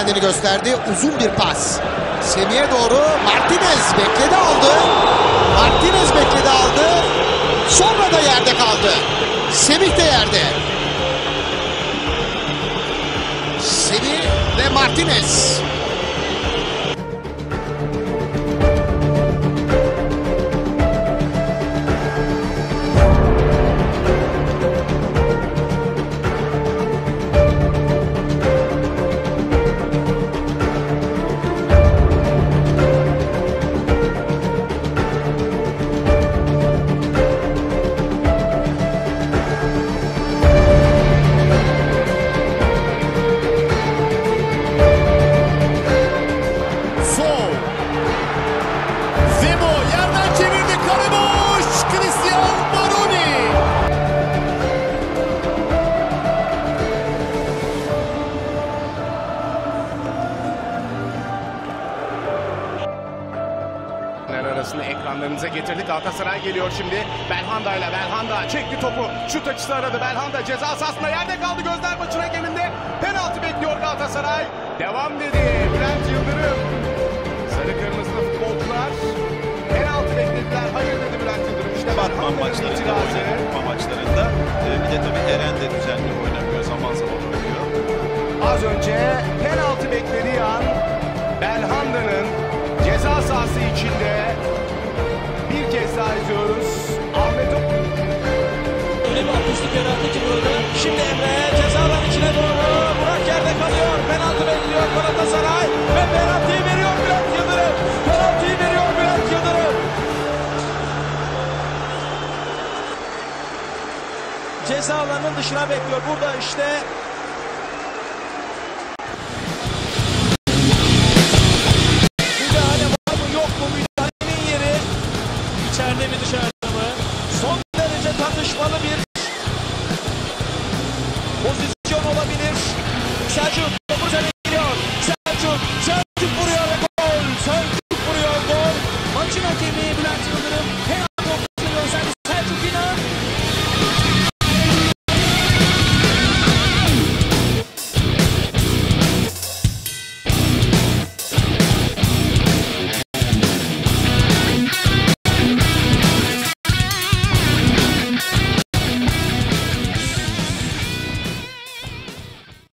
kendini gösterdi. Uzun bir pas. Semih'e doğru Martinez bekledi aldı. Martinez bekledi aldı. Sonra da yerde kaldı. Semih de yerde. Semih ve Martinez. Arasında ekranlarınıza getirdik. Galatasaray geliyor şimdi. Belhanda ile Belhanda çekti topu. Şut açısı aradı. Belhanda ceza sahasında yerde kaldı. Gözler maçın hakeminde. Penaltı bekliyor Galatasaray. Devam dedi Bülent Yıldırım. Sarı kırmızılı futbolcular penaltı beklediler. Hayır dedi Bülent Yıldırım. İşte Batman maçlarında bir de tabii Eren de düzenli oynamıyor. Zaman zaman oynuyor. Az önce penaltı beklediği an Belhanda'nın ceza sahası içinde bir kez daha izliyoruz. Ahmet öyle bir atmıştık herhalde ki burada. Şimdi Emre cezalar içine doğru. Burak yerde kalıyor. Penaltı bekliyor Galatasaray. Ve penaltıyı veriyor Bülent Yıldırım. Penaltıyı veriyor Bülent Yıldırım. Ceza alanının dışına bekliyor. Burada işte